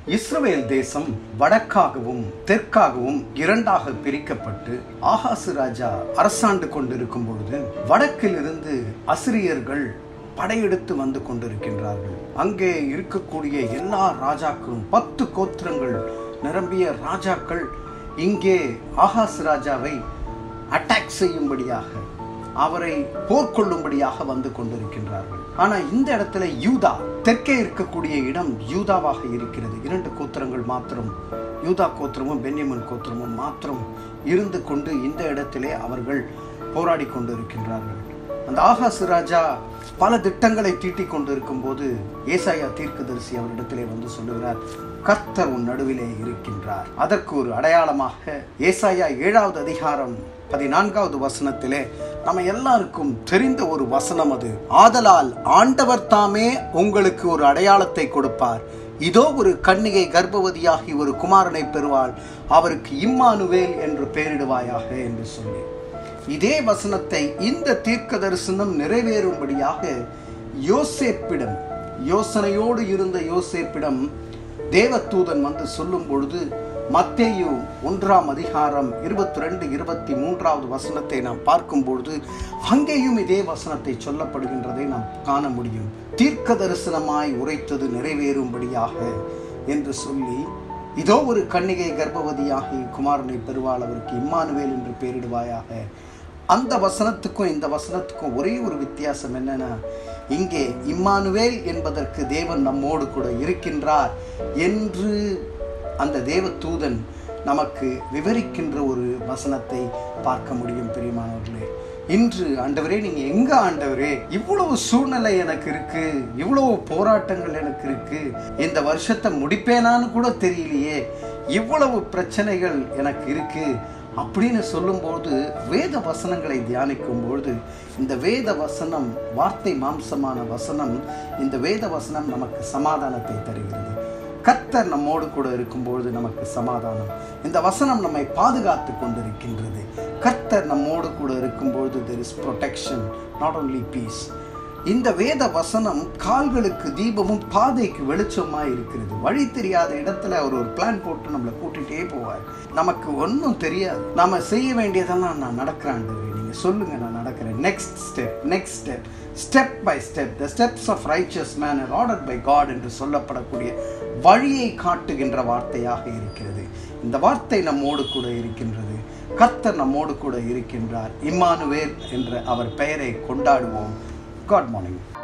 இஸ்ரவேல் தேசம் வடக்காகவும் தெற்காகவும் இரண்டாக பிரிக்கப்பட்டு ஆகாசு ராஜா அரசாண்டு கொண்டிருக்கும் பொழுது வடக்கிலிருந்து அசிரியர்கள் படையெடுத்து வந்து கொண்டிருக்கின்றார்கள். அங்கே இருக்கக்கூடிய எல்லா ராஜாக்களும் 10 கோத்திரங்கள் நிரம்பிய ராஜாக்கள் இங்கே ஆகாசு ராஜாவை அட்டாக் செய்யும்படியாக, அவரை போர்க்கொள்ளும்படியாக வந்து கொண்டிருக்கின்றார்கள். ஆனா இந்த இடத்துல யூதா, தெற்கே இருக்கக்கூடிய இடம் யூதாவாக இருக்கிறது. 2 கோத்திரங்கள் மாத்திரம், யூதா கோத்திரமும் பென்யமின் கோத்திரமும் மாத்திரம் இருந்து கொண்டு இந்த இடத்திலே அவர்கள் போராடி கொண்டிருக்கின்றார்கள். அந்த ஆகாசு ராஜா பல திட்டங்களை தீட்டிக் கொண்டிருக்கும் போது ஏசாயா தீர்க்கதரிசி அவரிடத்திலே வந்து சொல்லுகிறார், கர்த்தர் உன் நடுவிலே இருக்கின்றார். அதற்கு ஒரு அடையாளமாக ஏசாயா 7வது அதிகாரம் 14வது வசனத்திலே நம்ம எல்லாருக்கும் தெரிந்த ஒரு வசனம் அது. ஆதலால் ஆண்டவர் தாமே உங்களுக்கு ஒரு அடையாளத்தை கொடுப்பார். இதோ ஒரு கன்னிகை கர்ப்பவதியாகி ஒரு குமாரனை பெறுவாள், அவருக்கு இம்மானுவேல் என்று பெயரிடுவாயாக என்று சொல்லி, இதே வசனத்தை இந்த தீர்க்க தரிசனம் நிறைவேறும்படியாக யோசேப்பிடம், யோசனையோடு இருந்த யோசேப்பிடம் தேவதூதன் வந்து சொல்லும் பொழுது மத்தேயு 1ஆம் அதிகாரம் 22-23வது வசனத்தை நாம் பார்க்கும் பொழுது அங்கேயும் இதே வசனத்தை சொல்லப்படுகின்றதை நாம் காண முடியும். தீர்க்க தரிசனமாய் உரைத்தது நிறைவேறும்படியாக என்று சொல்லி, இதோ ஒரு கன்னிகை கர்ப்பவதியாகி குமாரனை பெறுவாள், அவருக்கு இம்மானுவேல் என்று பெயரிடுவாயாக. அந்த வசனத்துக்கும் இந்த வசனத்துக்கும் ஒரே ஒரு வித்தியாசம் என்னன்னா, இங்கே இம்மானுவேல் என்பதற்கு தேவன் நம்மோடு கூட இருக்கின்றார் என்று அந்த தேவ தூதன் நமக்கு விவரிக்கின்ற ஒரு வசனத்தை பார்க்க முடியும். பிரியமானவர்களே, இன்று ஆண்டவரே நீங்க எங்க ஆண்டவரே, இவ்வளவு சூழ்நிலை எனக்கு இருக்கு, இவ்வளவு போராட்டங்கள் எனக்கு இருக்கு, இந்த வருஷத்தை முடிப்பேனான்னு கூட தெரியலையே, இவ்வளவு பிரச்சனைகள் எனக்கு இருக்கு அப்படின்னு சொல்லும்போது வேத வசனங்களை தியானிக்கும் பொழுது இந்த வேத வசனம் வார்த்தை மாம்சமான வசனம், இந்த வேத வசனம் நமக்கு சமாதானத்தை தருகிறது. கர்த்தர் நம்மோடு கூட இருக்கும்பொழுது நமக்கு சமாதானம். இந்த வசனம் நம்மை பாதுகாத்து கொண்டிருக்கின்றது. கர்த்தர் நம்மோடு கூட இருக்கும்பொழுது there is protection, not only peace. இந்த வேத வசனம் கால்களுக்கு தீபமும் பாதைக்கு வெளிச்சமாய் இருக்கிறது. வழி தெரியாத இடத்துல அவர் ஒரு பிளான் போட்டு நம்மளை கூட்டிகிட்டே போவார். நமக்கு ஒன்றும் தெரியாது, நாம செய்ய வேண்டியதெல்லாம் நான் நடக்கிறேன், நீங்க சொல்லுங்க நான் நடக்கிறேன். Next step, step by step, the steps of righteous man are ordered by God என்று சொல்லப்படக்கூடிய வழியை காட்டுகின்ற வார்த்தையாக இருக்கிறது. இந்த வார்த்தை நம்மோடு கூட இருக்கின்றது. கர்த்தர் நம்மோடு கூட இருக்கின்றார். இம்மானுவேல் என்ற அவர் பெயரை கொண்டாடுவோம். God morning.